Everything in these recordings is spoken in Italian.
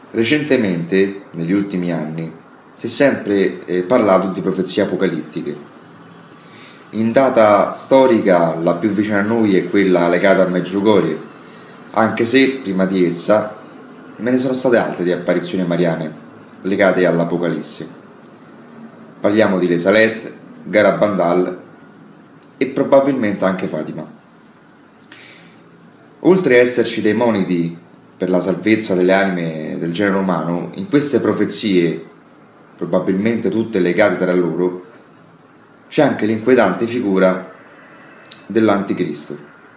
Recentemente, negli ultimi anni, si è sempre parlato di profezie apocalittiche. In data storica la più vicina a noi è quella legata a Medjugorje, anche se prima di essa me ne sono state altre di apparizioni mariane legate all'Apocalisse. Parliamo di Resalet, Garabandal e probabilmente anche Fatima. Oltre a esserci dei moniti per la salvezza delle anime del genere umano, in queste profezie, probabilmente tutte legate tra loro, c'è anche l'inquietante figura dell'Anticristo.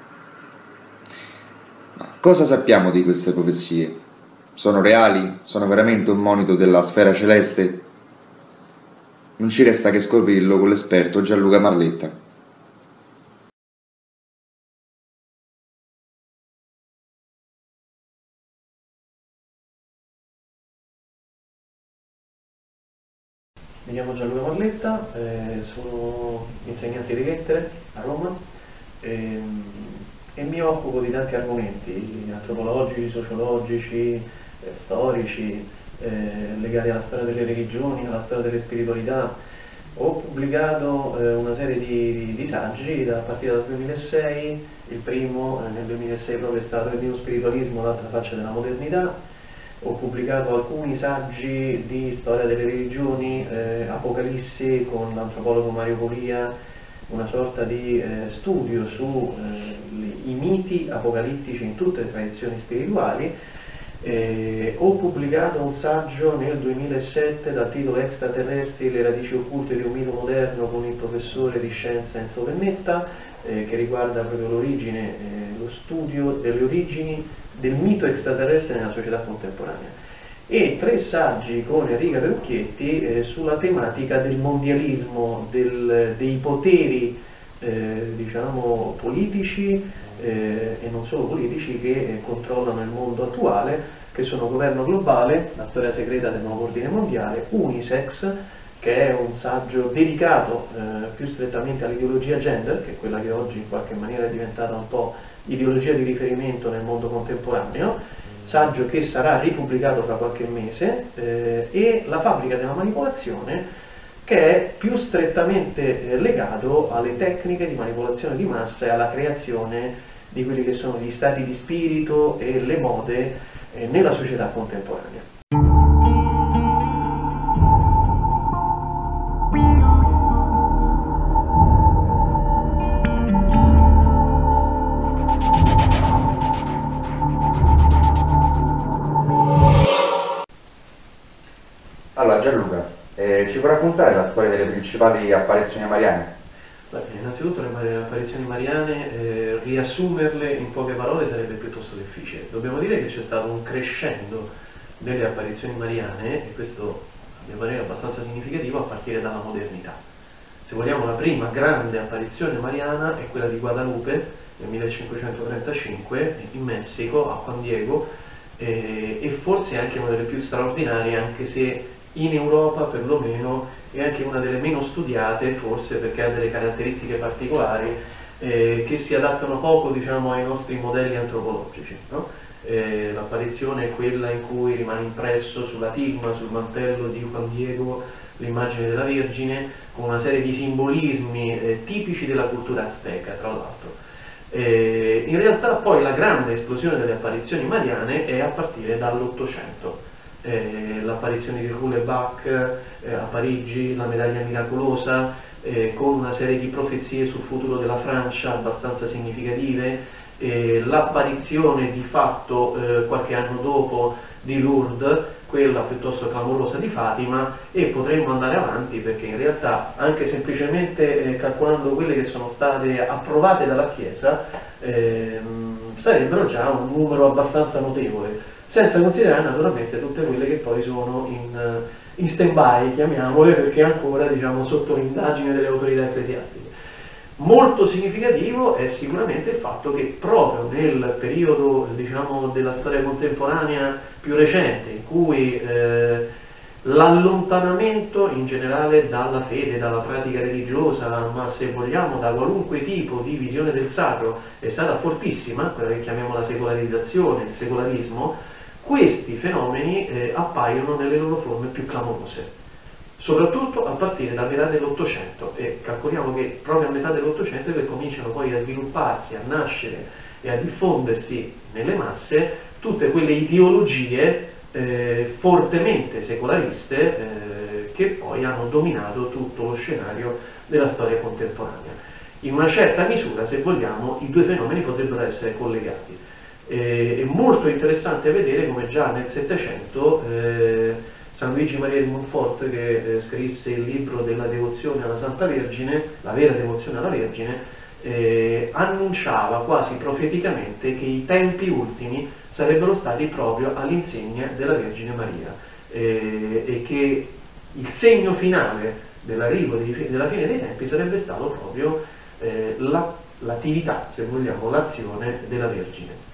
Ma cosa sappiamo di queste profezie? Sono reali? Sono veramente un monito della sfera celeste? Non ci resta che scoprirlo con l'esperto Gianluca Marletta. Mi chiamo Gianluca Marletta, sono insegnante di lettere a Roma e mi occupo di tanti argomenti antropologici, sociologici, storici, legati alla storia delle religioni, alla storia delle spiritualità. Ho pubblicato una serie di saggi a partire dal 2006, il primo nel 2006 proprio è stato il neospiritualismo, l'altra faccia della modernità. Ho pubblicato alcuni saggi di storia delle religioni, Apocalissi con l'antropologo Mario Polia, una sorta di studio sui miti apocalittici in tutte le tradizioni spirituali. Ho pubblicato un saggio nel 2007 dal titolo Extraterrestri, le radici occulte di un mito moderno con il professore di scienza Enzo Pennetta, che riguarda proprio l'origine, lo studio delle origini del mito extraterrestre nella società contemporanea, e 3 saggi con Enrica Perucchietti sulla tematica del mondialismo, dei poteri diciamo politici e non solo politici che controllano il mondo attuale, che sono governo globale, la storia segreta del nuovo ordine mondiale, Unisex, che è un saggio dedicato più strettamente all'ideologia gender, che è quella che oggi in qualche maniera è diventata un po' ideologia di riferimento nel mondo contemporaneo, saggio che sarà ripubblicato fra qualche mese, e La fabbrica della manipolazione, che è più strettamente legato alle tecniche di manipolazione di massa e alla creazione di quelli che sono gli stati di spirito e le mode nella società contemporanea. Allora Gianluca, ci puoi raccontare la storia delle principali apparizioni mariane? Innanzitutto le apparizioni mariane, riassumerle in poche parole sarebbe piuttosto difficile. Dobbiamo dire che c'è stato un crescendo delle apparizioni mariane, e questo a mio parere è abbastanza significativo, a partire dalla modernità. Se vogliamo, la prima grande apparizione mariana è quella di Guadalupe nel 1535 in Messico, a Juan Diego, e forse è anche una delle più straordinarie, anche se in Europa perlomeno è anche una delle meno studiate, forse perché ha delle caratteristiche particolari che si adattano poco, diciamo, ai nostri modelli antropologici, no? L'apparizione è quella in cui rimane impresso sulla tilma, sul mantello di Juan Diego, l'immagine della Vergine, con una serie di simbolismi tipici della cultura azteca, tra l'altro. In realtà poi la grande esplosione delle apparizioni mariane è a partire dall'800. L'apparizione di Hulebach a Parigi, la medaglia miracolosa, con una serie di profezie sul futuro della Francia abbastanza significative, l'apparizione di fatto qualche anno dopo di Lourdes, quella piuttosto clamorosa di Fatima, e potremmo andare avanti, perché in realtà anche semplicemente calcolando quelle che sono state approvate dalla Chiesa sarebbero già un numero abbastanza notevole, senza considerare naturalmente tutte quelle che poi sono in stand-by, chiamiamole, perché ancora, diciamo, sotto l'indagine delle autorità ecclesiastiche. Molto significativo è sicuramente il fatto che proprio nel periodo, diciamo, della storia contemporanea più recente, in cui l'allontanamento in generale dalla fede, dalla pratica religiosa, ma se vogliamo da qualunque tipo di visione del sacro, è stata fortissima, quella che chiamiamo la secolarizzazione, il secolarismo, questi fenomeni appaiono nelle loro forme più clamorose, soprattutto a partire da metà dell'Ottocento, e calcoliamo che proprio a metà dell'Ottocento è che cominciano poi a svilupparsi, a nascere e a diffondersi nelle masse tutte quelle ideologie fortemente secolariste che poi hanno dominato tutto lo scenario della storia contemporanea. In una certa misura, se vogliamo, i due fenomeni potrebbero essere collegati. È molto interessante vedere come già nel Settecento San Luigi Maria di Montfort, che scrisse il libro della devozione alla Santa Vergine, la vera devozione alla Vergine, annunciava quasi profeticamente che i tempi ultimi sarebbero stati proprio all'insegna della Vergine Maria e che il segno finale dell'arrivo della fine dei tempi sarebbe stato proprio l'attività, se vogliamo, l'azione della Vergine.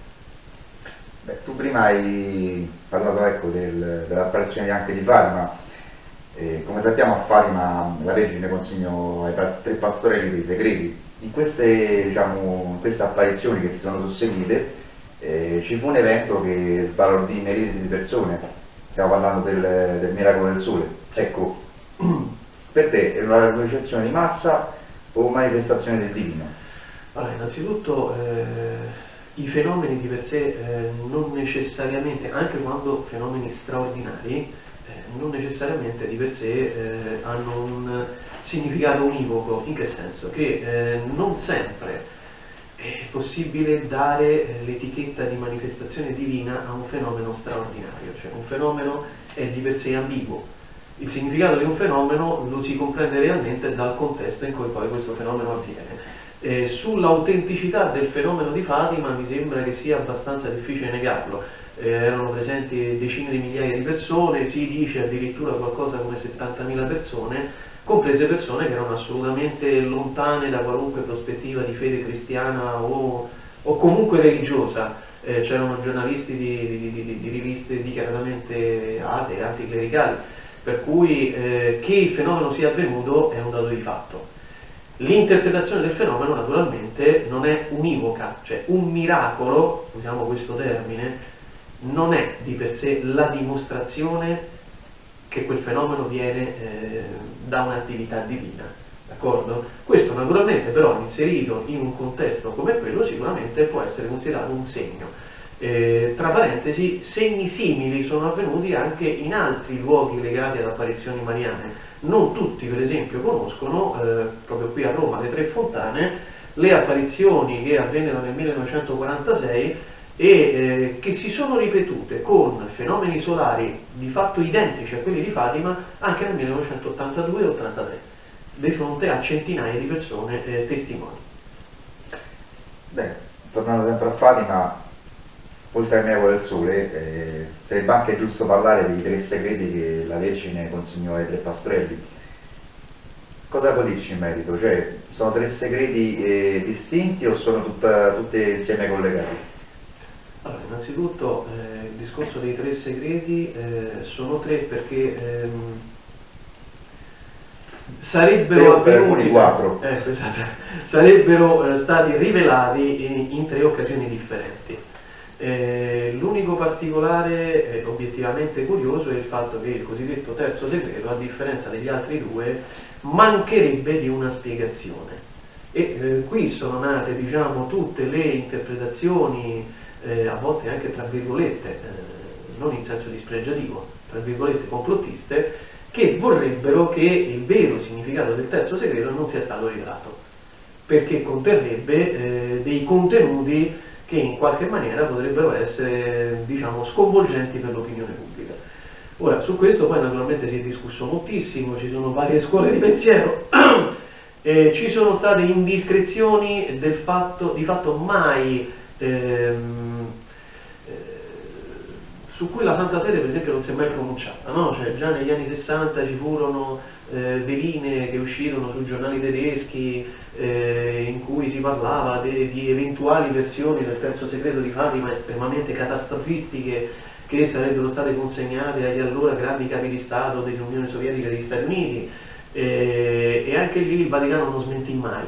Beh, tu prima hai parlato, ecco, dell'apparizione anche di Fatima. Come sappiamo, a Fatima la Vergine consegnò ai tre pastorelli dei segreti. In queste apparizioni che si sono susseguite ci fu un evento che sbalordì milioni di persone. Stiamo parlando del miracolo del sole. Ecco, per te è una ricezione di massa o manifestazione del divino? Allora, innanzitutto i fenomeni di per sé non necessariamente, anche quando fenomeni straordinari, non necessariamente di per sé hanno un significato univoco. In che senso? Che non sempre è possibile dare l'etichetta di manifestazione divina a un fenomeno straordinario, cioè un fenomeno è di per sé ambiguo. Il significato di un fenomeno lo si comprende realmente dal contesto in cui poi questo fenomeno avviene. Sull'autenticità del fenomeno di Fatima mi sembra che sia abbastanza difficile negarlo. Erano presenti decine di migliaia di persone, si dice addirittura qualcosa come 70.000 persone, comprese persone che erano assolutamente lontane da qualunque prospettiva di fede cristiana o comunque religiosa. C'erano giornalisti di riviste dichiaratamente atee, anticlericali, per cui che il fenomeno sia avvenuto è un dato di fatto. L'interpretazione del fenomeno naturalmente non è univoca, cioè un miracolo, usiamo questo termine, non è di per sé la dimostrazione che quel fenomeno viene da un'attività divina, d'accordo? Questo naturalmente però inserito in un contesto come quello sicuramente può essere considerato un segno. Tra parentesi, segni simili sono avvenuti anche in altri luoghi legati ad apparizioni mariane. Non tutti, per esempio, conoscono, proprio qui a Roma, le Tre Fontane, le apparizioni che avvennero nel 1946 e che si sono ripetute con fenomeni solari di fatto identici a quelli di Fatima anche nel 1982 e 83, di fronte a centinaia di persone testimoni. Beh, tornando sempre a Fatima, oltre al miracolo del sole, sarebbe anche giusto parlare dei tre segreti che la Vergine consegnò ai tre pastorelli. Cosa può dirci in merito? Cioè, sono tre segreti distinti o sono tutte insieme collegati? Allora, innanzitutto il discorso dei tre segreti sono tre perché sarebbero avvenuti, esatto, sarebbero stati rivelati in tre occasioni differenti. L'unico particolare obiettivamente curioso è il fatto che il cosiddetto terzo segreto, a differenza degli altri due, mancherebbe di una spiegazione. E qui sono nate, diciamo, tutte le interpretazioni, a volte anche tra virgolette, non in senso dispregiativo, tra virgolette complottiste, che vorrebbero che il vero significato del terzo segreto non sia stato rivelato, perché conterrebbe dei contenuti che in qualche maniera potrebbero essere, diciamo, sconvolgenti per l'opinione pubblica. Ora, su questo poi naturalmente si è discusso moltissimo, ci sono varie scuole di pensiero, ci sono state indiscrezioni di fatto mai su cui la Santa Sede per esempio non si è mai pronunciata, no? Cioè, già negli anni 60 ci furono veline che uscirono sui giornali tedeschi in cui si parlava di eventuali versioni del terzo segreto di Fatima estremamente catastrofistiche che sarebbero state consegnate agli allora grandi capi di Stato dell'Unione Sovietica e degli Stati Uniti, e anche lì il Vaticano non smentì mai.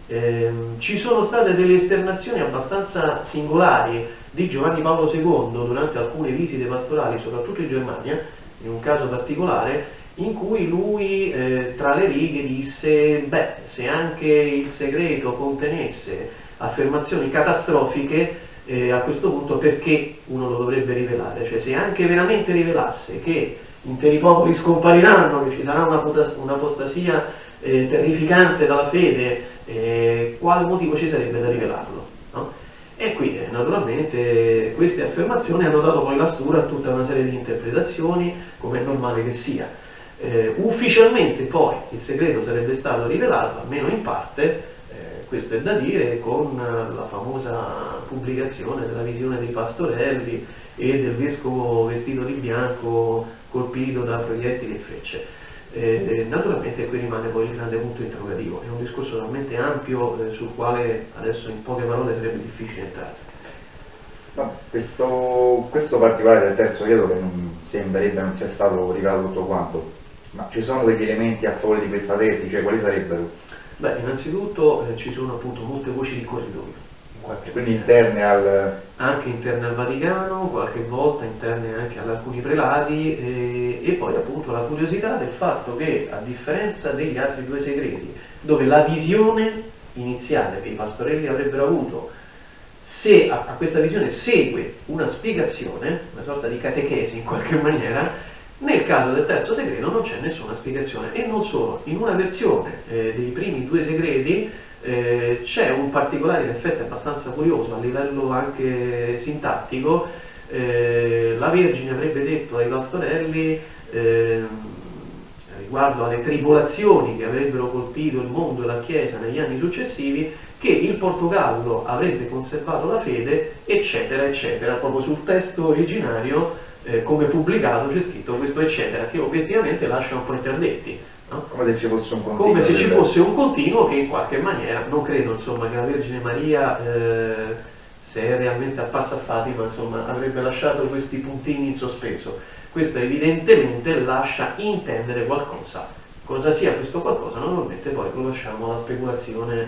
Ci sono state delle esternazioni abbastanza singolari di Giovanni Paolo II durante alcune visite pastorali, soprattutto in Germania, in un caso particolare, in cui lui tra le righe disse: beh, se anche il segreto contenesse affermazioni catastrofiche, a questo punto perché uno lo dovrebbe rivelare? Cioè, se anche veramente rivelasse che interi popoli scompariranno, che ci sarà un'apostasia terrificante dalla fede, quale motivo ci sarebbe da rivelarlo? No? E qui naturalmente queste affermazioni hanno dato poi la stura a tutta una serie di interpretazioni, come è normale che sia. Ufficialmente poi il segreto sarebbe stato rivelato, almeno in parte, questo è da dire, con la famosa pubblicazione della visione dei pastorelli e del vescovo vestito di bianco colpito da proiettili e frecce. Naturalmente qui rimane poi il grande punto interrogativo, è un discorso talmente ampio sul quale adesso in poche parole sarebbe difficile entrare. No, questo particolare del terzo credo che non sembrerebbe non sia stato rivelato tutto quanto, ma ci sono degli elementi a favore di questa tesi, cioè quali sarebbero? Beh, innanzitutto ci sono appunto molte voci di corridoio. Quindi interne anche interne al Vaticano, qualche volta interne anche ad alcuni prelati, e poi appunto la curiosità del fatto che, a differenza degli altri due segreti, dove la visione iniziale che i pastorelli avrebbero avuto, se a questa visione segue una spiegazione, una sorta di catechesi in qualche maniera, nel caso del terzo segreto non c'è nessuna spiegazione. E non solo, in una versione dei primi due segreti c'è un particolare, in effetti abbastanza curioso a livello anche sintattico. La Vergine avrebbe detto ai pastorelli riguardo alle tribolazioni che avrebbero colpito il mondo e la Chiesa negli anni successivi, che il Portogallo avrebbe conservato la fede, eccetera eccetera. Proprio sul testo originario come pubblicato c'è scritto questo eccetera, che obiettivamente lascia un po' interdetti. No? Come se ci fosse un continuo. Come se ci fosse un continuo che in qualche maniera, non credo insomma che la Vergine Maria, se è realmente apparsa a Fatima, insomma, avrebbe lasciato questi puntini in sospeso. Questo evidentemente lascia intendere qualcosa. Cosa sia questo qualcosa? Normalmente poi lo lasciamo alla speculazione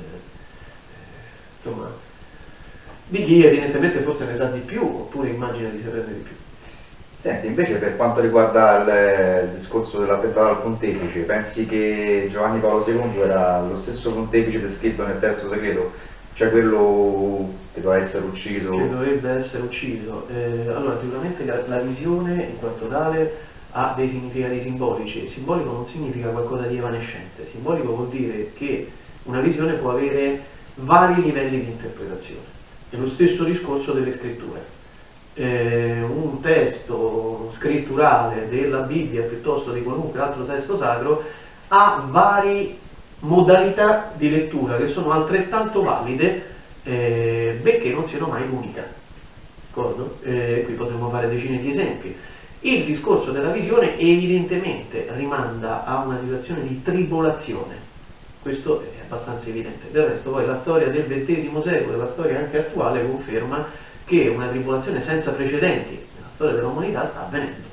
insomma, di chi evidentemente forse ne sa di più, oppure immagina di saperne di più. Senti, invece per quanto riguarda il discorso dell'attentato al pontefice, pensi che Giovanni Paolo II era lo stesso pontefice descritto nel terzo segreto, cioè quello che doveva essere ucciso? Che dovrebbe essere ucciso. Allora, sicuramente la visione in quanto tale ha dei significati simbolici. Simbolico non significa qualcosa di evanescente, simbolico vuol dire che una visione può avere vari livelli di interpretazione. È lo stesso discorso delle scritture. Un testo scritturale della Bibbia piuttosto di qualunque altro testo sacro ha varie modalità di lettura che sono altrettanto valide, benché non siano mai l'unica. Qui potremmo fare decine di esempi. Il discorso della visione evidentemente rimanda a una situazione di tribolazione, questo è abbastanza evidente. Del resto poi la storia del XX secolo e la storia anche attuale conferma che una tribolazione senza precedenti nella storia dell'umanità sta avvenendo.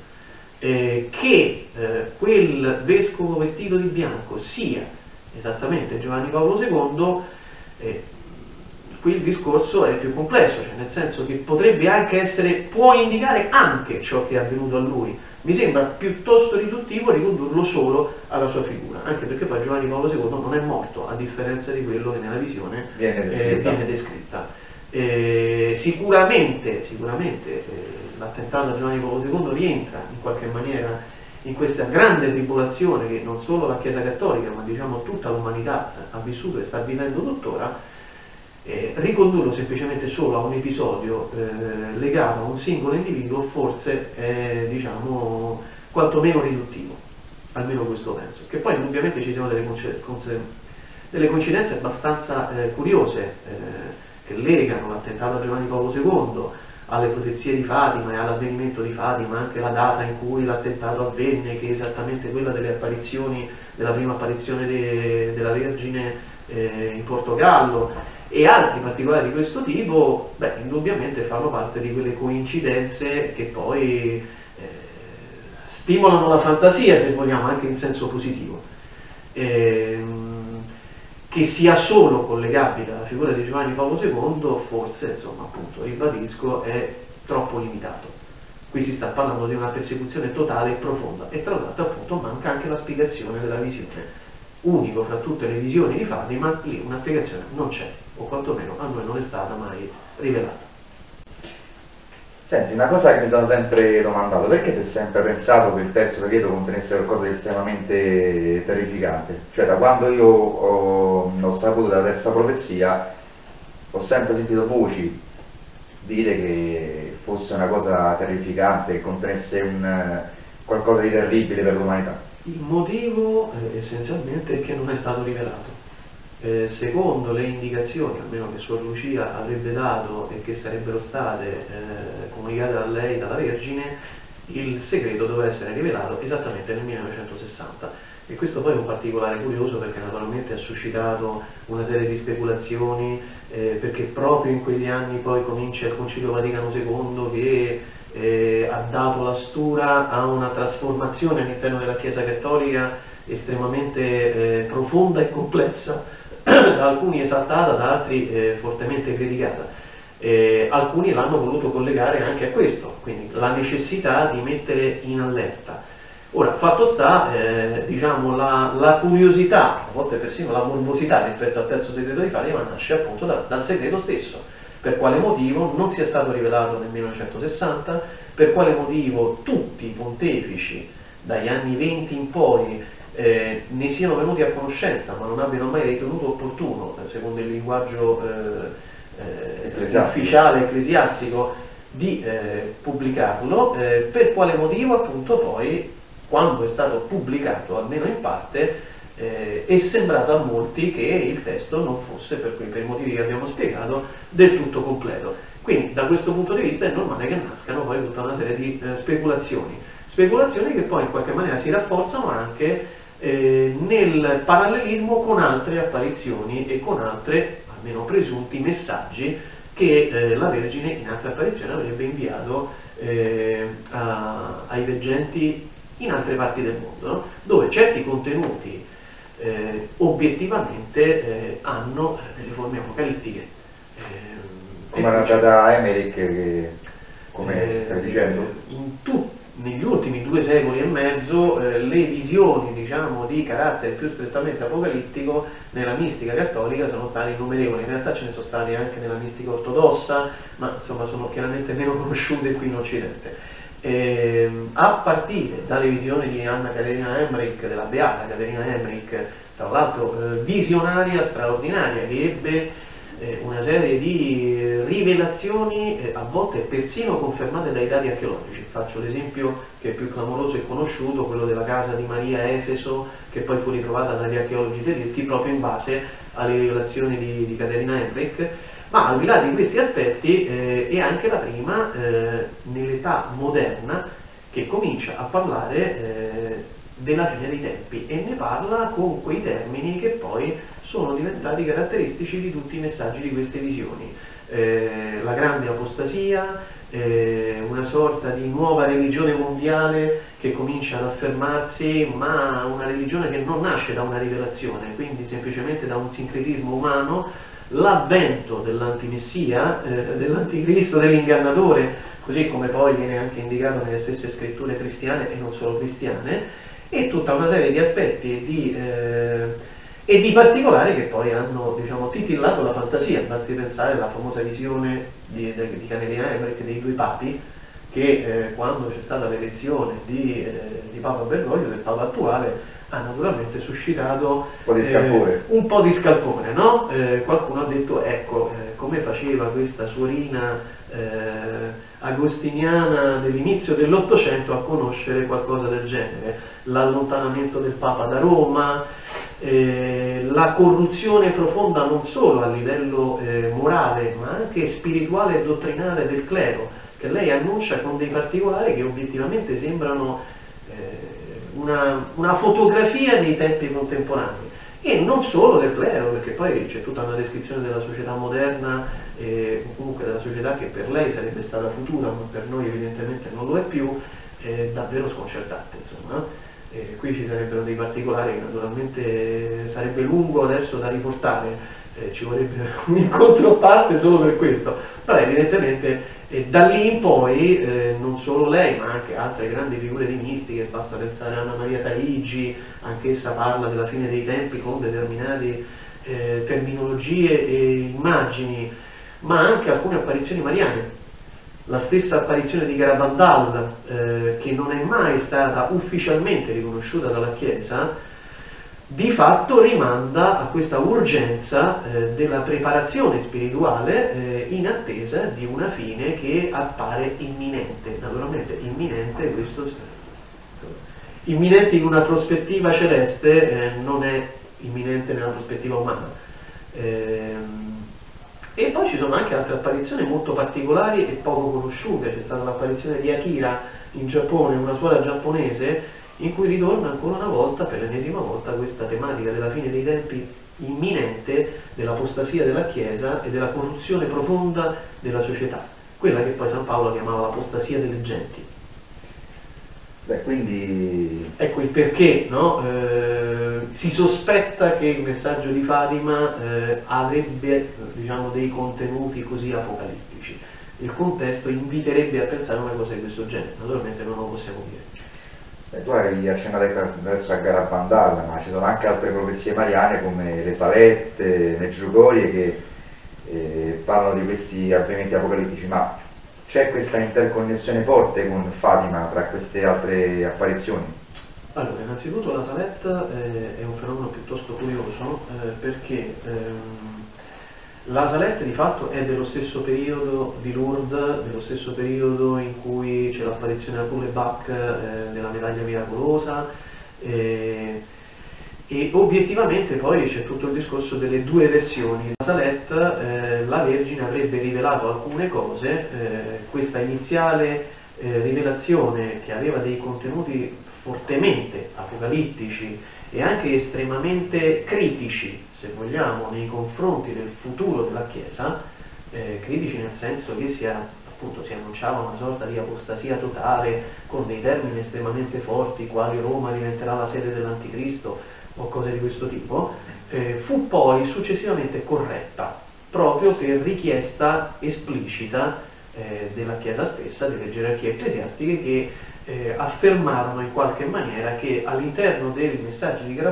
Che quel vescovo vestito di bianco sia esattamente Giovanni Paolo II, qui il discorso è più complesso, cioè nel senso che potrebbe anche essere, può indicare anche ciò che è avvenuto a lui. Mi sembra piuttosto riduttivo ricondurlo solo alla sua figura, anche perché poi Giovanni Paolo II non è morto, a differenza di quello che nella visione viene descritta. Sicuramente l'attentato a Giovanni Paolo II rientra in qualche maniera in questa grande tribolazione che non solo la Chiesa Cattolica ma diciamo tutta l'umanità ha vissuto e sta vivendo tuttora. Ricondurlo semplicemente solo a un episodio legato a un singolo individuo forse è diciamo quantomeno riduttivo, almeno questo penso. Che poi indubbiamente ci sono delle coincidenze abbastanza curiose che legano l'attentato a Giovanni Paolo II alle profezie di Fatima e all'avvenimento di Fatima, anche la data in cui l'attentato avvenne, che è esattamente quella delle apparizioni, della prima apparizione della Vergine in Portogallo, e altri particolari di questo tipo, indubbiamente fanno parte di quelle coincidenze che poi stimolano la fantasia, se vogliamo, anche in senso positivo. che sia solo collegabile alla figura di Giovanni Paolo II, forse, insomma, appunto, ribadisco, è troppo limitato. Qui si sta parlando di una persecuzione totale e profonda, e tra l'altro appunto manca anche la spiegazione della visione. Unico fra tutte le visioni di Fadi, ma lì una spiegazione non c'è, o quantomeno a noi non è stata mai rivelata. Senti, una cosa che mi sono sempre domandato: perché si è sempre pensato che il terzo decreto contenesse qualcosa di estremamente terrificante? Cioè, da quando io ho saputo della terza profezia, ho sempre sentito voci dire che fosse una cosa terrificante, che contenesse qualcosa di terribile per l'umanità. Il motivo essenzialmente è che non è stato rivelato. Secondo le indicazioni, almeno che Suor Lucia avrebbe dato e che sarebbero state comunicate da lei, dalla Vergine, il segreto doveva essere rivelato esattamente nel 1960. E questo poi è un particolare curioso, perché naturalmente ha suscitato una serie di speculazioni, perché proprio in quegli anni poi comincia il Concilio Vaticano II che ha dato la stura a una trasformazione all'interno della Chiesa Cattolica estremamente profonda e complessa, da alcuni esaltata, da altri fortemente criticata. Alcuni l'hanno voluto collegare anche a questo, quindi la necessità di mettere in allerta. Ora, fatto sta, diciamo, la curiosità, a volte persino la morbosità rispetto al terzo segreto di Fatima nasce appunto dal segreto stesso. Per quale motivo non sia stato rivelato nel 1960, per quale motivo tutti i pontefici dagli anni 20 in poi ne siano venuti a conoscenza, ma non abbiano mai ritenuto opportuno, secondo il linguaggio ufficiale ecclesiastico, di pubblicarlo, per quale motivo appunto poi, quando è stato pubblicato almeno in parte, è sembrato a molti che il testo non fosse, per i motivi che abbiamo spiegato, del tutto completo. Quindi da questo punto di vista è normale che nascano poi tutta una serie di speculazioni che poi in qualche maniera si rafforzano anche nel parallelismo con altre apparizioni e con altre, almeno presunti, messaggi che la Vergine in altre apparizioni avrebbe inviato ai veggenti in altre parti del mondo, no? Dove certi contenuti obiettivamente hanno delle forme apocalittiche. Come era data Emmerich, come stai dicendo? Negli ultimi 2 secoli e mezzo le visioni, diciamo, di carattere più strettamente apocalittico nella mistica cattolica sono state innumerevoli. In realtà ce ne sono state anche nella mistica ortodossa, ma insomma sono chiaramente meno conosciute qui in Occidente. A partire dalle visioni di Anna Caterina Emmerich, della beata Caterina Emmerich, tra l'altro visionaria straordinaria, che ebbe una serie di rivelazioni a volte persino confermate dai dati archeologici. Faccio l'esempio che è più clamoroso e conosciuto, quello della casa di Maria a Efeso, che poi fu ritrovata dagli archeologi tedeschi proprio in base alle rivelazioni di Caterina Emmerich. Ma al di là di questi aspetti è anche la prima nell'età moderna che comincia a parlare della fine dei tempi, e ne parla con quei termini che poi sono diventati caratteristici di tutti i messaggi di queste visioni. La grande apostasia, una sorta di nuova religione mondiale che comincia ad affermarsi, ma una religione che non nasce da una rivelazione, quindi semplicemente da un sincretismo umano, l'avvento dell'antimessia, dell'anticristo, dell'ingannatore, così come poi viene anche indicato nelle stesse scritture cristiane e non solo cristiane, e tutta una serie di aspetti e di particolari che poi hanno, diciamo, titillato la fantasia. Basti pensare alla famosa visione di Caterina Emmerich dei 2 papi, che quando c'è stata l'elezione di Papa Bergoglio, del Papa attuale, ha naturalmente suscitato un po' di scalpore, no? Qualcuno ha detto, ecco, come faceva questa suorina agostiniana dell'inizio dell'Ottocento a conoscere qualcosa del genere? L'allontanamento del Papa da Roma, la corruzione profonda non solo a livello morale, ma anche spirituale e dottrinale del clero, che lei annuncia con dei particolari che obiettivamente sembrano una fotografia dei tempi contemporanei, e non solo del clero, perché poi c'è tutta una descrizione della società moderna, comunque della società che per lei sarebbe stata futura, ma per noi evidentemente non lo è più, davvero sconcertante, insomma. Qui ci sarebbero dei particolari che naturalmente sarebbe lungo adesso da riportare, ci vorrebbe un incontro a parte solo per questo, però evidentemente da lì in poi non solo lei ma anche altre grandi figure di mistiche, basta pensare a Anna Maria Taigi, anch'essa parla della fine dei tempi con determinate terminologie e immagini, ma anche alcune apparizioni mariane. La stessa apparizione di Garabandal, che non è mai stata ufficialmente riconosciuta dalla Chiesa, di fatto rimanda a questa urgenza della preparazione spirituale in attesa di una fine che appare imminente. Naturalmente imminente, questo imminente in una prospettiva celeste non è imminente nella prospettiva umana. E poi ci sono anche altre apparizioni molto particolari e poco conosciute. C'è stata l'apparizione di Akira in Giappone, una suora giapponese, in cui ritorna ancora una volta, per l'ennesima volta, questa tematica della fine dei tempi imminente, dell'apostasia della Chiesa e della corruzione profonda della società, quella che poi San Paolo chiamava l'apostasia delle genti. Beh, quindi... Ecco il perché, no? Si sospetta che il messaggio di Fatima avrebbe, diciamo, dei contenuti così apocalittici. Il contesto inviterebbe a pensare a una cosa di questo genere, naturalmente non lo possiamo dire. Tu hai accennato adesso a Garabandal, ma ci sono anche altre profezie mariane come le Salette, Medjugorje, che parlano di questi avvenimenti apocalittici, ma c'è questa interconnessione forte con Fatima tra queste altre apparizioni? Allora, innanzitutto la Salette è un fenomeno piuttosto curioso perché la Salette di fatto è dello stesso periodo di Lourdes, dello stesso periodo in cui c'è l'apparizione a Coulebach della medaglia miracolosa e obiettivamente poi c'è tutto il discorso delle due versioni. La Salette, la Vergine avrebbe rivelato alcune cose, questa iniziale rivelazione che aveva dei contenuti fortemente apocalittici e anche estremamente critici, se vogliamo, nei confronti del futuro della Chiesa, critici nel senso che si annunciava una sorta di apostasia totale con dei termini estremamente forti, quali Roma diventerà la sede dell'Anticristo o cose di questo tipo, fu poi successivamente corretta, proprio per richiesta esplicita della Chiesa stessa, delle gerarchie ecclesiastiche che affermarono in qualche maniera che all'interno dei messaggi di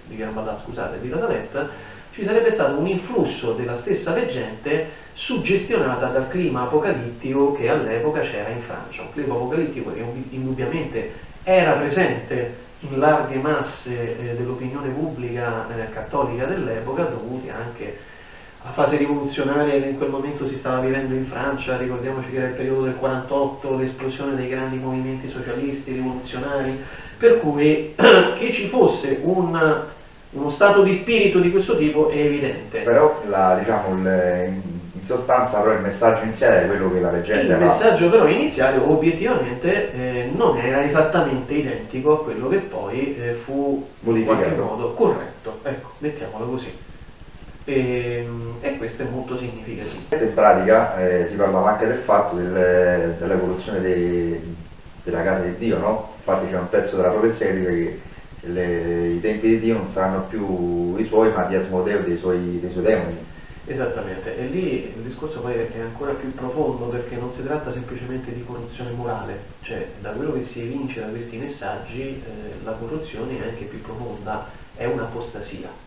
La Salette ci sarebbe stato un influsso della stessa veggente suggestionata dal clima apocalittico che all'epoca c'era in Francia, un clima apocalittico che indubbiamente era presente in larghe masse dell'opinione pubblica cattolica dell'epoca, dovuti anche a fase rivoluzionaria che in quel momento si stava vivendo in Francia. Ricordiamoci che era il periodo del 48, l'esplosione dei grandi movimenti socialisti, rivoluzionari, per cui che ci fosse uno stato di spirito di questo tipo è evidente. Però in sostanza però il messaggio iniziale è quello che la leggenda il messaggio però iniziale obiettivamente non era esattamente identico a quello che poi fu in qualche modo corretto, ecco, mettiamolo così. E questo è molto significativo. In pratica si parlava anche del fatto dell'evoluzione della casa di Dio, no? Infatti c'è un pezzo della profezia che dice che i tempi di Dio non saranno più i suoi, ma di Asmodeo, dei suoi demoni. Esattamente, e lì il discorso poi è ancora più profondo, perché non si tratta semplicemente di corruzione morale, cioè da quello che si evince da questi messaggi la corruzione è anche più profonda, è un'apostasia.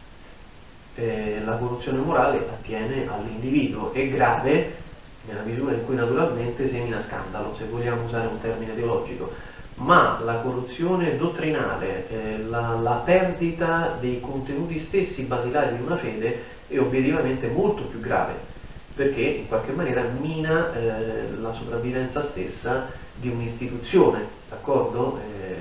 La corruzione morale attiene all'individuo, è grave nella misura in cui naturalmente semina scandalo, se vogliamo usare un termine teologico, ma la corruzione dottrinale, la perdita dei contenuti stessi basilari di una fede è obiettivamente molto più grave, perché in qualche maniera mina la sopravvivenza stessa di un'istituzione, d'accordo?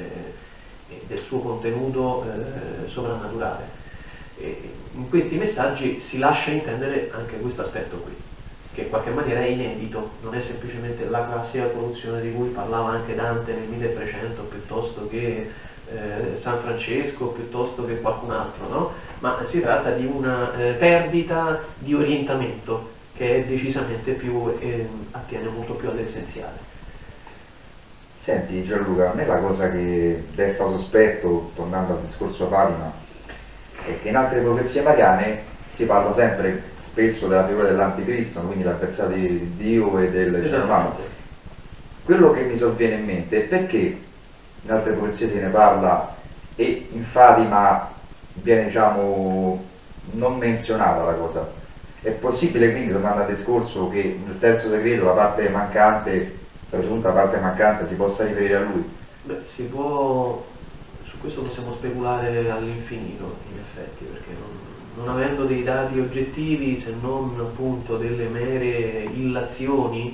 Del suo contenuto sovrannaturale. In questi messaggi si lascia intendere anche questo aspetto qui, che in qualche maniera è inedito, non è semplicemente la classica corruzione di cui parlava anche Dante nel 1300, piuttosto che San Francesco, piuttosto che qualcun altro, no? Ma si tratta di una perdita di orientamento che è decisamente più, attiene molto più all'essenziale. Senti Gianluca, a me la cosa che desta sospetto, tornando al discorso Fatima, è che in altre profezie mariane si parla sempre spesso della figura dell'anticristo, quindi l'avversario di Dio e del genere umano. Quello che mi sovviene in mente è perché in altre profezie se ne parla e in Fatima viene, diciamo, non menzionata la cosa. È possibile quindi, tornando al discorso, che nel terzo segreto la parte mancante, la presunta parte mancante, si possa riferire a lui? Beh, si può, su questo possiamo speculare all'infinito, in effetti, perché non avendo dei dati oggettivi, se non appunto delle mere illazioni,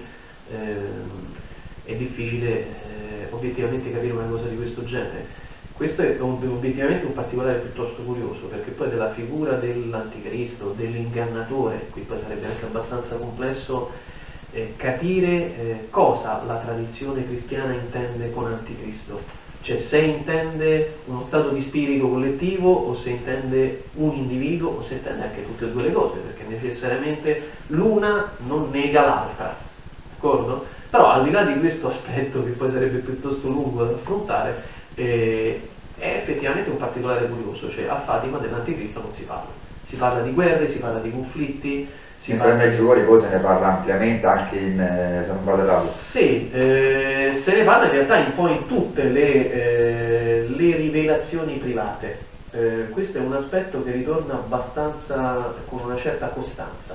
è difficile obiettivamente capire una cosa di questo genere. Questo è obiettivamente un particolare piuttosto curioso, perché poi della figura dell'anticristo, dell'ingannatore, qui poi sarebbe anche abbastanza complesso capire cosa la tradizione cristiana intende con anticristo, cioè se intende uno stato di spirito collettivo o se intende un individuo o se intende anche tutte e due le cose, perché necessariamente l'una non nega l'altra, d'accordo? Però al di là di questo aspetto, che poi sarebbe piuttosto lungo da affrontare, è effettivamente un particolare curioso, cioè a Fatima dell'anticristo non si parla di guerre, si parla di conflitti, in Medjugorje poi se ne parla ampiamente anche in San Valerato. Sì, se ne parla in realtà un po' in tutte le rivelazioni private. Questo è un aspetto che ritorna abbastanza con una certa costanza,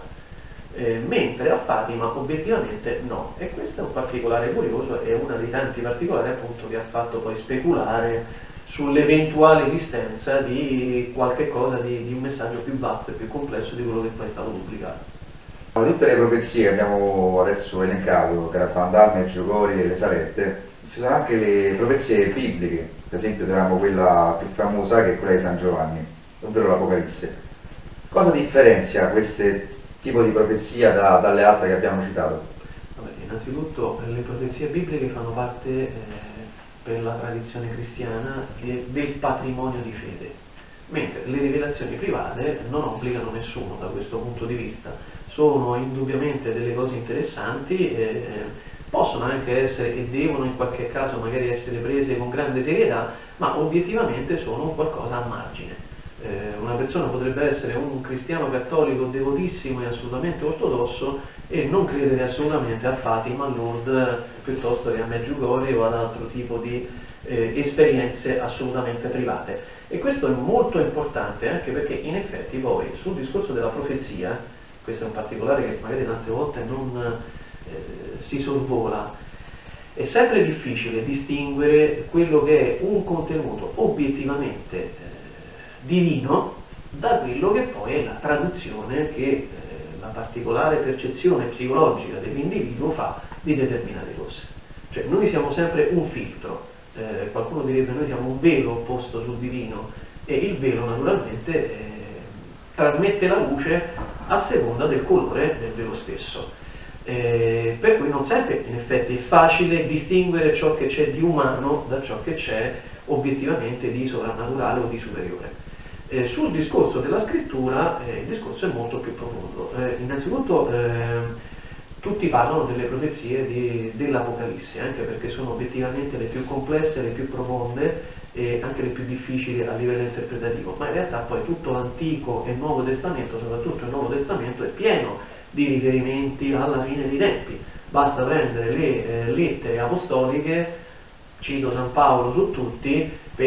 mentre a Fatima obiettivamente no, e questo è un particolare curioso, è uno dei tanti particolari appunto che ha fatto poi speculare sull'eventuale esistenza di qualche cosa, di un messaggio più vasto e più complesso di quello che poi è stato pubblicato. Tutte le profezie che abbiamo adesso elencato, Garabandal, Medjugorje e le Salette, ci sono anche le profezie bibliche, per esempio troviamo quella più famosa che è quella di San Giovanni, ovvero l'Apocalisse. Cosa differenzia questo tipo di profezia dalle altre che abbiamo citato? Vabbè, innanzitutto le profezie bibliche fanno parte per la tradizione cristiana del patrimonio di fede, mentre le rivelazioni private non obbligano nessuno da questo punto di vista, sono indubbiamente delle cose interessanti, possono anche essere e devono in qualche caso magari essere prese con grande serietà, ma obiettivamente sono un qualcosa a margine. Una persona potrebbe essere un cristiano cattolico devotissimo e assolutamente ortodosso e non credere assolutamente a Fatima, a Lourdes, piuttosto che a Medjugorje o ad altro tipo di esperienze assolutamente private. E questo è molto importante anche perché in effetti poi sul discorso della profezia, questo è un particolare che magari tante volte non si sorvola, è sempre difficile distinguere quello che è un contenuto obiettivamente divino da quello che poi è la traduzione che la particolare percezione psicologica dell'individuo fa di determinate cose. Cioè noi siamo sempre un filtro, qualcuno direbbe noi siamo un velo posto sul divino e il velo naturalmente trasmette la luce a seconda del colore del velo stesso. Per cui non sempre in effetti è facile distinguere ciò che c'è di umano da ciò che c'è obiettivamente di sovrannaturale o di superiore. Sul discorso della scrittura il discorso è molto più profondo. Innanzitutto tutti parlano delle profezie dell'Apocalisse, anche perché sono obiettivamente le più complesse, le più profonde e anche le più difficili a livello interpretativo, ma in realtà poi tutto l'Antico e il Nuovo Testamento, soprattutto il Nuovo Testamento, è pieno di riferimenti alla fine dei tempi. Basta prendere le lettere apostoliche, cito San Paolo su tutti,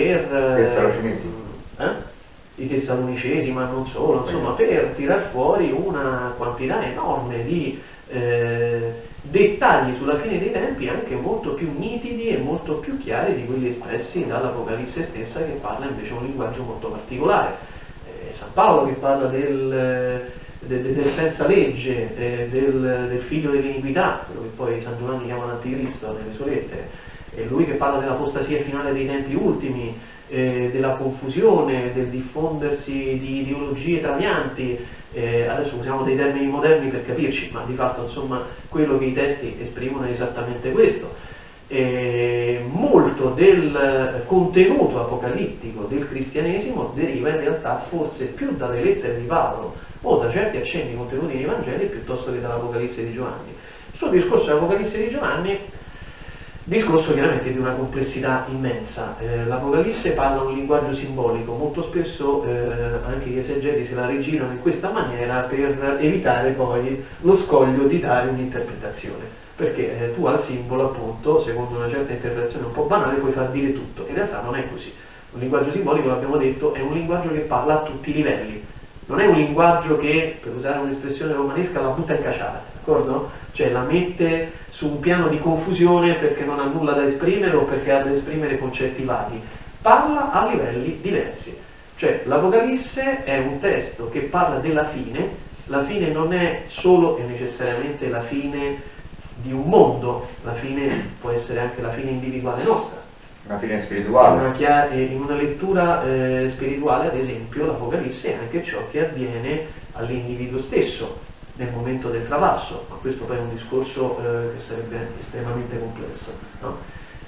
i Tessalonicesi, ma non solo, insomma, per tirar fuori una quantità enorme di dettagli sulla fine dei tempi anche molto più nitidi e molto più chiari di quelli espressi dall'Apocalisse stessa, che parla invece un linguaggio molto particolare. San Paolo che parla del senza legge, del figlio dell'iniquità, quello che poi San Giovanni chiama l'anticristo nelle sue lettere, è lui che parla dell'apostasia finale dei tempi ultimi, della confusione, del diffondersi di ideologie travianti. Adesso usiamo dei termini moderni per capirci, ma di fatto insomma quello che i testi esprimono è esattamente questo. Molto del contenuto apocalittico del cristianesimo deriva in realtà forse più dalle lettere di Paolo o da certi accenni contenuti nei Vangeli piuttosto che dall'Apocalisse di Giovanni. Sul discorso dell'Apocalisse di Giovanni Discorso chiaramente di una complessità immensa. L'Apocalisse parla un linguaggio simbolico, molto spesso anche gli esegeti se la rigirano in questa maniera per evitare poi lo scoglio di dare un'interpretazione, perché tu al simbolo, appunto, secondo una certa interpretazione un po' banale, puoi far dire tutto. In realtà non è così. Un linguaggio simbolico, l'abbiamo detto, è un linguaggio che parla a tutti i livelli. Non è un linguaggio che, per usare un'espressione romanesca, la butta in caciara, d'accordo? Cioè la mette su un piano di confusione perché non ha nulla da esprimere o perché ha da esprimere concetti vaghi. Parla a livelli diversi. Cioè l'Apocalisse è un testo che parla della fine. La fine non è solo e necessariamente la fine di un mondo, la fine può essere anche la fine individuale nostra. Una fine spirituale. In una lettura spirituale, ad esempio, l'Apocalisse è anche ciò che avviene all'individuo stesso nel momento del travasso, ma questo poi è un discorso che sarebbe estremamente complesso, no?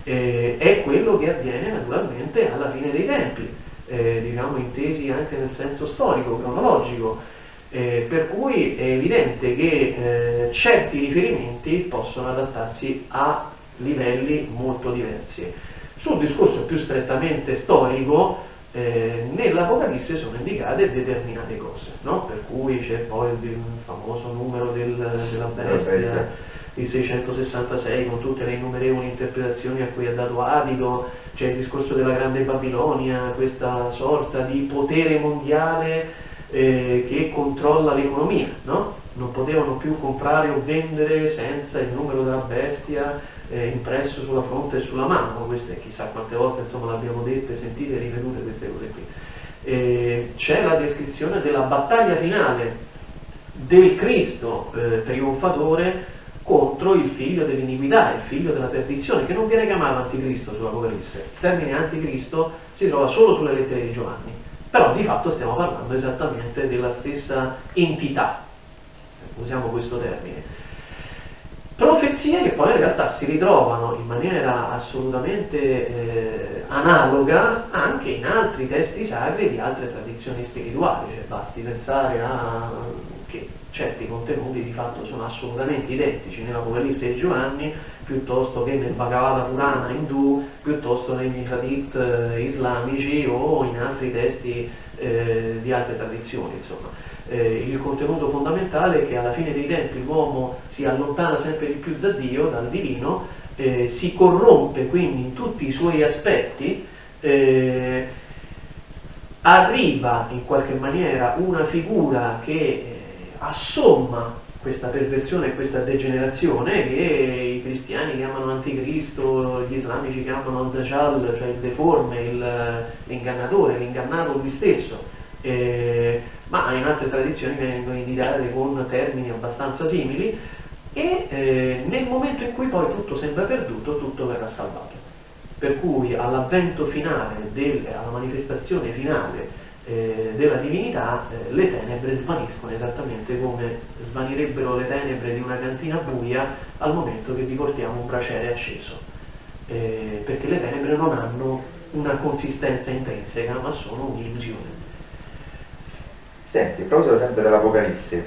È quello che avviene naturalmente alla fine dei tempi, diciamo intesi anche nel senso storico, cronologico, per cui è evidente che certi riferimenti possono adattarsi a livelli molto diversi. Sul discorso più strettamente storico, nell'Apocalisse sono indicate determinate cose, no? Per cui c'è poi il famoso numero della bestia, il 666, con tutte le innumerevoli interpretazioni a cui ha dato adito, c'è il discorso della Grande Babilonia, questa sorta di potere mondiale che controlla l'economia, no? Non potevano più comprare o vendere senza il numero della bestia impresso sulla fronte e sulla mano. Queste chissà quante volte insomma l'abbiamo dette, sentite e ripetute queste cose qui. C'è la descrizione della battaglia finale del Cristo trionfatore contro il figlio dell'iniquità, il figlio della perdizione, che non viene chiamato anticristo sull'Apocalisse. Il termine anticristo si trova solo sulle lettere di Giovanni, però di fatto stiamo parlando esattamente della stessa entità, usiamo questo termine. Profezie che poi in realtà si ritrovano in maniera assolutamente analoga anche in altri testi sacri di altre tradizioni spirituali, cioè basti pensare a che certi contenuti di fatto sono assolutamente identici nell'Apocalisse di Giovanni piuttosto che nel Bhagavata Purana indù, piuttosto negli hadith islamici o in altri testi di altre tradizioni, insomma. Il contenuto fondamentale è che alla fine dei tempi l'uomo si allontana sempre di più da Dio, dal divino, si corrompe quindi in tutti i suoi aspetti, arriva in qualche maniera una figura che assomma questa perversione e questa degenerazione che i cristiani chiamano anticristo, gli islamici chiamano al-Dajjal, cioè il deforme, l'ingannatore, l'ingannato lui stesso. Ma in altre tradizioni vengono indicate con termini abbastanza simili e nel momento in cui poi tutto sembra perduto, tutto verrà salvato. Per cui all'avvento finale, alla manifestazione finale della divinità, le tenebre svaniscono esattamente come svanirebbero le tenebre di una cantina buia al momento che vi portiamo un braciere acceso, perché le tenebre non hanno una consistenza intrinseca ma sono un'illusione. Senti, a proposito sempre dell'Apocalisse,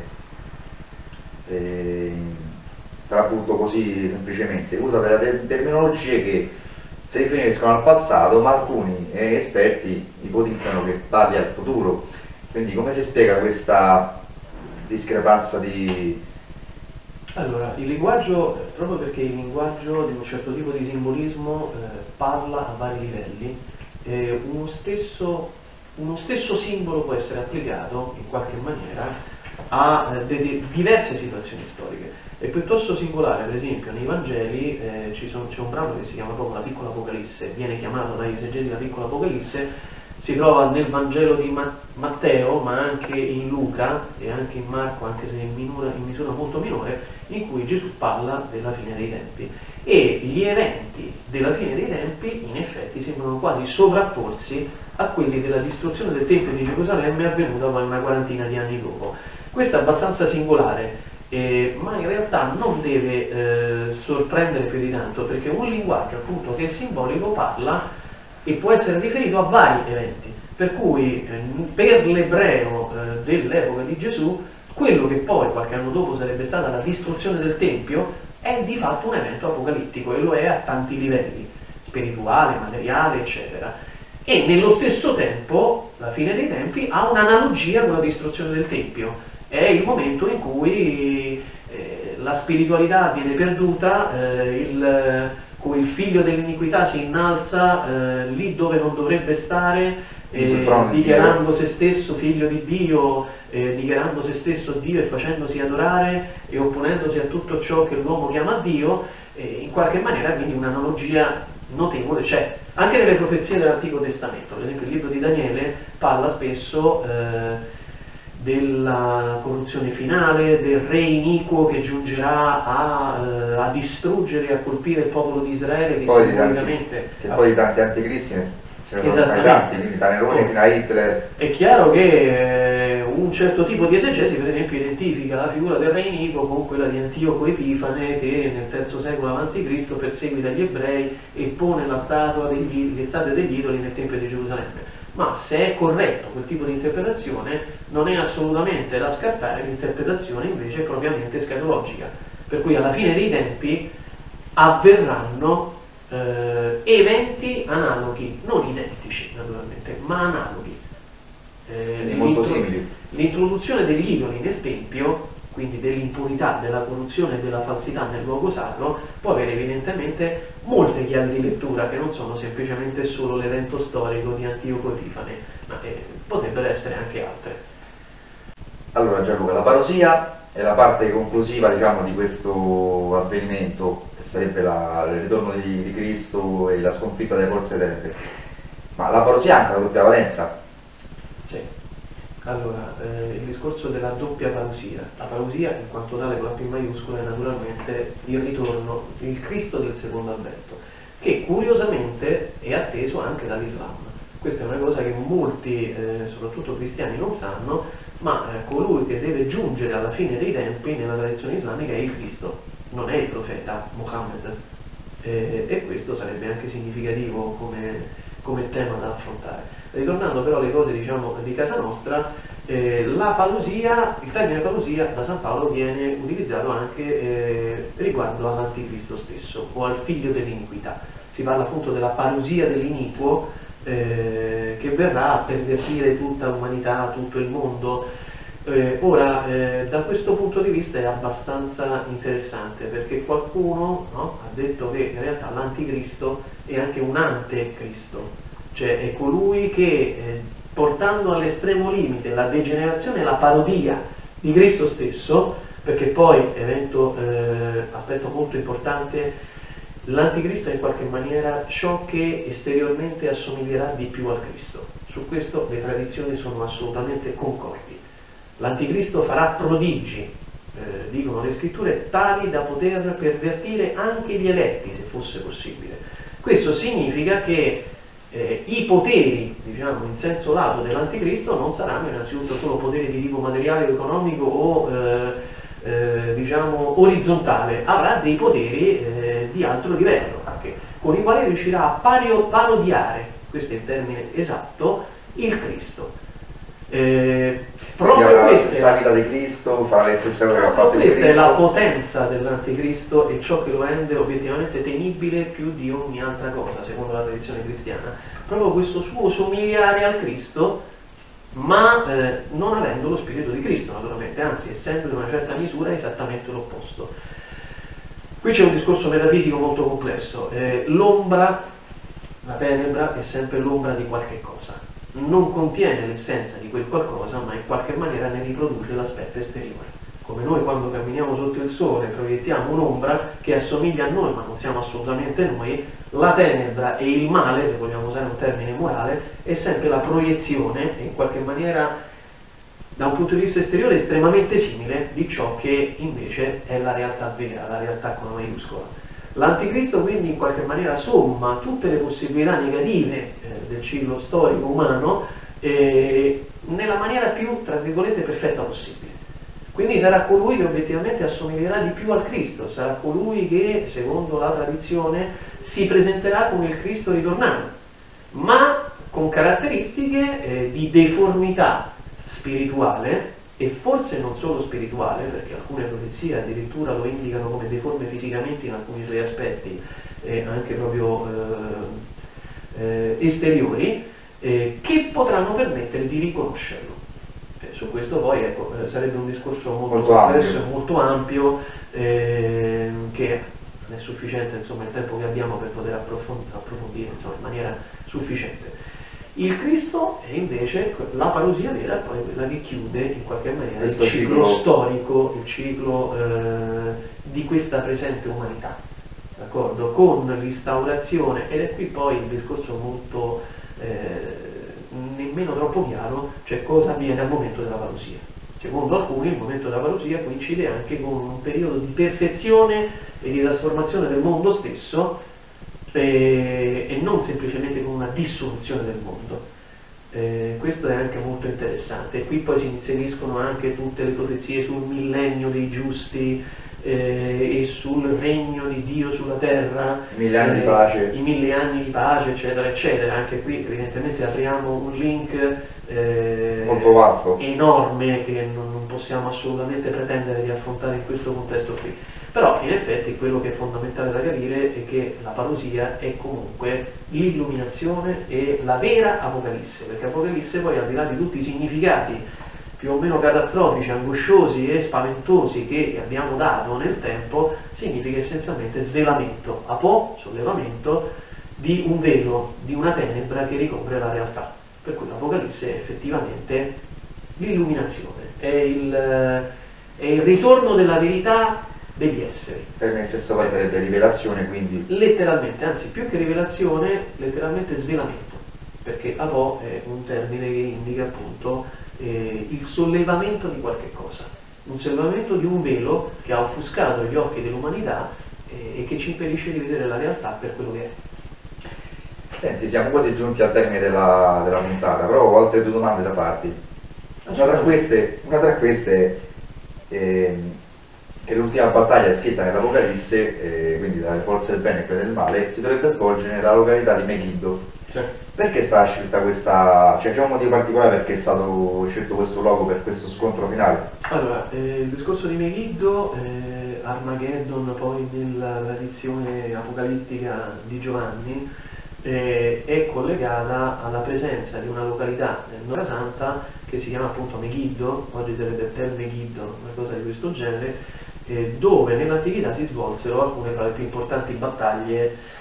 te la butto così semplicemente, usa delle terminologie che si riferiscono al passato, ma alcuni esperti ipotizzano che parli al futuro. Quindi come si spiega questa discrepanza di... Allora, il linguaggio, proprio perché il linguaggio di un certo tipo di simbolismo parla a vari livelli, uno stesso simbolo può essere applicato in qualche maniera a diverse situazioni storiche. È piuttosto singolare, per esempio, nei Vangeli c'è un brano che si chiama proprio la Piccola Apocalisse, viene chiamato dagli esegeti la Piccola Apocalisse, si trova nel Vangelo di Matteo, ma anche in Luca e anche in Marco, anche se in misura molto minore, in cui Gesù parla della fine dei tempi. E gli eventi della fine dei tempi, in effetti, sembrano quasi sovrapporsi a quelli della distruzione del Tempio di Gerusalemme avvenuta poi una quarantina di anni dopo. Questo è abbastanza singolare, ma in realtà non deve sorprendere più di tanto, perché un linguaggio appunto che è simbolico parla e può essere riferito a vari eventi, per cui per l'ebreo dell'epoca di Gesù quello che poi qualche anno dopo sarebbe stata la distruzione del Tempio è di fatto un evento apocalittico, e lo è a tanti livelli, spirituale, materiale, eccetera. E nello stesso tempo, la fine dei tempi ha un'analogia con la distruzione del Tempio. È il momento in cui la spiritualità viene perduta, il figlio dell'iniquità si innalza lì dove non dovrebbe stare, dichiarando se stesso figlio di Dio, dichiarando se stesso Dio e facendosi adorare e opponendosi a tutto ciò che l'uomo chiama Dio. In qualche maniera quindi un'analogia notevole c'è anche nelle profezie dell'Antico Testamento. Per esempio il libro di Daniele parla spesso della corruzione finale, del re iniquo che giungerà a distruggere e a colpire il popolo di Israele, che poi di tanti anticristi ce ne sono stati tanti, quindi da Nerone fino a Hitler. È chiaro che un certo tipo di esegesi, per esempio, identifica la figura del re iniquo con quella di Antioco Epifane, che nel III secolo a.C. perseguita gli ebrei e pone le statue degli idoli nel Tempio di Gerusalemme. Ma se è corretto quel tipo di interpretazione, non è assolutamente da scartare l'interpretazione invece propriamente escatologica, per cui alla fine dei tempi avverranno eventi analoghi, non identici naturalmente, ma analoghi. Molto simili. L'introduzione degli idoli nel Tempio, quindi dell'impurità, della corruzione e della falsità nel luogo sacro, può avere evidentemente molte chiavi di lettura che non sono semplicemente solo l'evento storico di Antioco Epifane, ma potrebbero essere anche altre. Allora Gianluca, la parousia è la parte conclusiva, diciamo, di questo avvenimento, che sarebbe il ritorno di Cristo e la sconfitta delle forze terrestre. Ma la parousia ha anche una doppia valenza? Sì. Allora, il discorso della doppia parousia. La parousia, in quanto tale con la P maiuscola, è naturalmente il ritorno, il Cristo del secondo avvento, che curiosamente è atteso anche dall'Islam. Questa è una cosa che molti, soprattutto cristiani, non sanno, ma colui che deve giungere alla fine dei tempi nella tradizione islamica è il Cristo, non è il profeta Muhammad, e questo sarebbe anche significativo come tema da affrontare. Ritornando però alle cose, diciamo, di casa nostra, la parousia, il termine parousia da San Paolo viene utilizzato anche riguardo all'anticristo stesso o al figlio dell'iniquità. Si parla appunto della parousia dell'iniquo che verrà a pervertire tutta l'umanità, tutto il mondo. Ora, da questo punto di vista è abbastanza interessante, perché qualcuno, no, ha detto che in realtà l'anticristo è anche un antecristo, cioè è colui che portando all'estremo limite la degenerazione e la parodia di Cristo stesso, perché poi, aspetto molto importante, l'anticristo è in qualche maniera ciò che esteriormente assomiglierà di più al Cristo. Su questo le tradizioni sono assolutamente concordi. L'anticristo farà prodigi, dicono le scritture, tali da poter pervertire anche gli eletti, se fosse possibile. Questo significa che i poteri, diciamo, in senso lato dell'anticristo non saranno innanzitutto solo poteri di tipo materiale o economico o diciamo orizzontale, avrà dei poteri di altro livello, anche, con i quali riuscirà a parodiare, questo è il termine esatto, il Cristo. Proprio questa vita di Cristo, farà le stesse cose che ha fatto questa Cristo. è la potenza dell'anticristo e ciò che lo rende obiettivamente temibile più di ogni altra cosa, secondo la tradizione cristiana, proprio questo suo somigliare al Cristo, ma non avendo lo spirito di Cristo, naturalmente, anzi essendo in una certa misura esattamente l'opposto. Qui c'è un discorso metafisico molto complesso. L'ombra, la tenebra, è sempre l'ombra di qualche cosa, non contiene l'essenza di quel qualcosa, ma in qualche maniera ne riproduce l'aspetto esteriore. Come noi quando camminiamo sotto il sole proiettiamo un'ombra che assomiglia a noi ma non siamo assolutamente noi, la tenebra e il male, se vogliamo usare un termine morale, è sempre la proiezione, e in qualche maniera da un punto di vista esteriore estremamente simile di ciò che invece è la realtà vera, la realtà con la maiuscola. L'anticristo quindi in qualche maniera somma tutte le possibilità negative del ciclo storico umano nella maniera più, tra virgolette, perfetta possibile. Quindi sarà colui che obiettivamente assomiglierà di più al Cristo, sarà colui che, secondo la tradizione, si presenterà come il Cristo ritornato, ma con caratteristiche di deformità spirituale e forse non solo spirituale, perché alcune profezie addirittura lo indicano come deforme fisicamente in alcuni suoi aspetti, anche proprio esteriori, che potranno permettere di riconoscerlo. Su questo poi sarebbe un discorso molto complesso e molto ampio, che non è sufficiente, insomma, il tempo che abbiamo per poter approfondire, insomma, in maniera sufficiente. Il Cristo è invece la parousia vera, poi quella che chiude in qualche maniera il ciclo storico, il ciclo di questa presente umanità, d'accordo? Con l'instaurazione, ed è qui poi il discorso molto nemmeno troppo chiaro, cioè cosa avviene al momento della parousia. Secondo alcuni il momento della parousia coincide anche con un periodo di perfezione e di trasformazione del mondo stesso, e non semplicemente con una dissoluzione del mondo. Questo è anche molto interessante. Qui poi si inseriscono anche tutte le profezie sul millennio dei giusti e sul regno di Dio sulla terra, i 1000 anni di pace, i 1000 anni di pace, eccetera, eccetera. Anche qui evidentemente apriamo un link molto vasto, enorme, che non possiamo assolutamente pretendere di affrontare in questo contesto qui. Però in effetti quello che è fondamentale da capire è che la parousia è comunque l'illuminazione e la vera Apocalisse, perché Apocalisse poi, al di là di tutti i significati più o meno catastrofici, angosciosi e spaventosi che abbiamo dato nel tempo, significa essenzialmente svelamento, sollevamento di un velo, di una tenebra che ricopre la realtà. Per cui l'Apocalisse è effettivamente l'illuminazione, è il ritorno della verità degli esseri. Per me stesso poi sarebbe rivelazione, quindi letteralmente, anzi più che rivelazione, letteralmente svelamento, perché Apò è un termine che indica appunto il sollevamento di qualche cosa, un sollevamento di un velo che ha offuscato gli occhi dell'umanità e che ci impedisce di vedere la realtà per quello che è. Senti, siamo quasi giunti al termine della puntata, però ho altre due domande da farti. Una tra queste che l'ultima battaglia scritta nell'Apocalisse, quindi dalle forze del bene e quelle del male, si dovrebbe svolgere nella località di Megiddo. Certo. Perché è stata scelta questa, cioè c'è un motivo particolare perché è stato scelto questo luogo per questo scontro finale? Allora, il discorso di Megiddo, Armageddon poi nella tradizione apocalittica di Giovanni, è collegata alla presenza di una località nel Nord Santa che si chiama appunto Megiddo, oggi sarebbe Tel Megiddo, una cosa di questo genere, dove nell'antichità si svolsero alcune tra le più importanti battaglie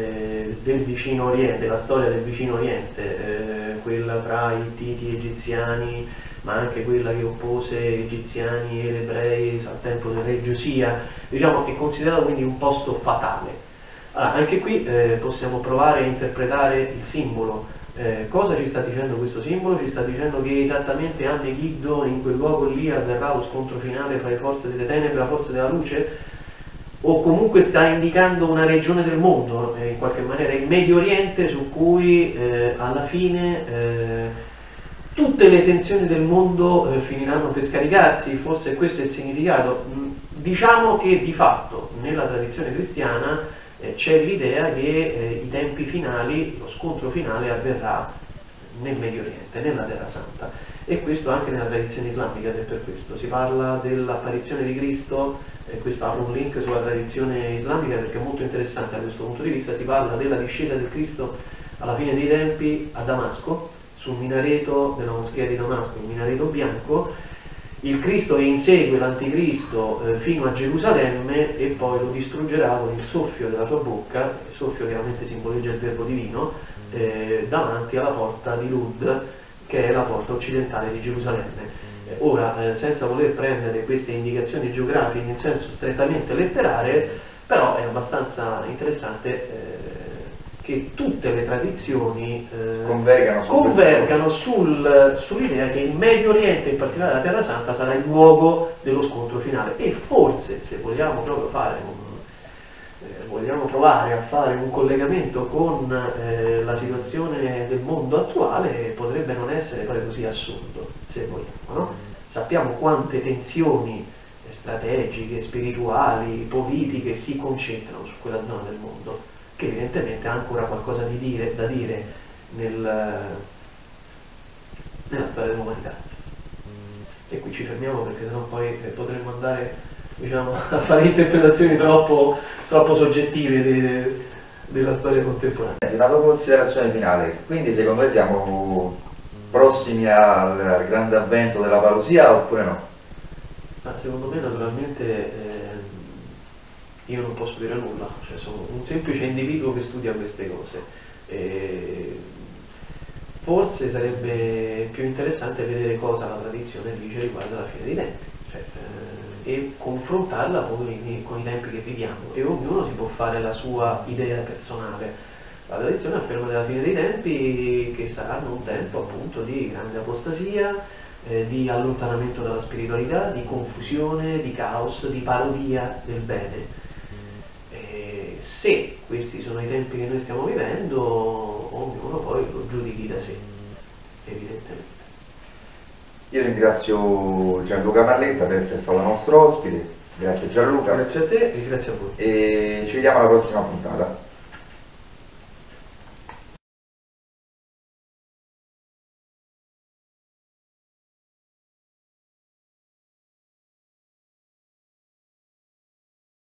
del vicino Oriente, la storia del vicino Oriente, quella tra i Ittiti egiziani, ma anche quella che oppose egiziani ed ebrei al tempo del re Giosia, diciamo che è considerato quindi un posto fatale. Allora, anche qui possiamo provare a interpretare il simbolo. Cosa ci sta dicendo questo simbolo? Ci sta dicendo che esattamente a Megiddo, in quel luogo lì, avverrà lo scontro finale fra le forze delle tenebre e la forza della luce? O comunque sta indicando una regione del mondo, in qualche maniera il Medio Oriente, su cui alla fine tutte le tensioni del mondo finiranno per scaricarsi? Forse questo è il significato. Diciamo che di fatto nella tradizione cristiana c'è l'idea che i tempi finali, lo scontro finale avverrà nel Medio Oriente, nella Terra Santa, e questo anche nella tradizione islamica, ed è per questo si parla dell'apparizione di Cristo. Questo apre un link sulla tradizione islamica perché è molto interessante da questo punto di vista. Si parla della discesa del Cristo alla fine dei tempi a Damasco, sul minareto della moschea di Damasco, il minareto bianco. Il Cristo che insegue l'anticristo fino a Gerusalemme e poi lo distruggerà con il soffio della sua bocca, il soffio chiaramente simboleggia il verbo divino, davanti alla porta di Lud, che è la porta occidentale di Gerusalemme. Ora, senza voler prendere queste indicazioni geografiche in senso strettamente letterale, però è abbastanza interessante che tutte le tradizioni convergano sull'idea che il Medio Oriente, in particolare la Terra Santa, sarà il luogo dello scontro finale. E forse, se vogliamo proprio vogliamo provare a fare un collegamento con la situazione del mondo attuale, potrebbe non essere poi così assurdo, se vogliamo, no? Sappiamo quante tensioni strategiche, spirituali, politiche si concentrano su quella zona del mondo, che evidentemente ha ancora qualcosa da dire nella storia dell'umanità. e qui ci fermiamo perché sennò poi potremmo andare, diciamo, a fare interpretazioni troppo soggettive della storia contemporanea. Una tua considerazione finale, quindi secondo te siamo prossimi al grande avvento della parousia oppure no? Ma secondo me naturalmente io non posso dire nulla, cioè sono un semplice individuo che studia queste cose. Forse sarebbe più interessante vedere cosa la tradizione dice riguardo alla fine dei tempi, cioè, e confrontarla con i tempi che viviamo, e ognuno si può fare la sua idea personale. La tradizione afferma della fine dei tempi che saranno un tempo appunto di grande apostasia, di allontanamento dalla spiritualità, di confusione, di caos, di parodia del bene. Se questi sono i tempi che noi stiamo vivendo, ognuno poi lo giudichi da sé, evidentemente. Io ringrazio Gianluca Marletta per essere stato nostro ospite, grazie Gianluca. Grazie a te e grazie a voi. E ci vediamo alla prossima puntata.